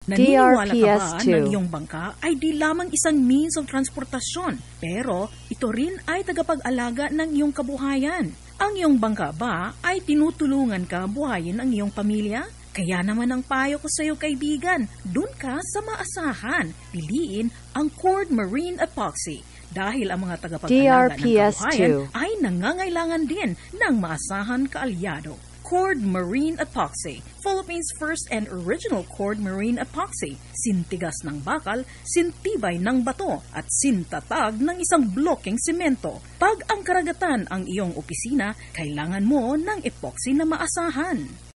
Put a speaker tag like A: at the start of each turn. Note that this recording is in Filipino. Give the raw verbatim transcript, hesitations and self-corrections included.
A: Naniniwala
B: D R P
A: ka
B: S
A: ba
B: two.
A: ng iyong bangka ay di lamang isang means of transportasyon, pero ito rin ay tagapag-alaga ng iyong kabuhayan? Ang iyong bangka ba ay tinutulungan ka buhayin ang iyong pamilya? Kaya naman ang payo ko sa iyo, kaibigan, dun ka sa maasahan. Piliin ang Cord Marine Epoxy dahil ang mga tagapag-alaga ng
B: D R P S
A: kabuhayan
B: two.
A: ay nangangailangan din ng maasahan kaalyado. Cord Marine Epoxy, Philippines' first and original Cord Marine Epoxy. Sintigas ng bakal, sintibay ng bato, at sintatag ng isang blokeng simento. Pag ang karagatan ang iyong opisina, kailangan mo ng epoxy na maasahan.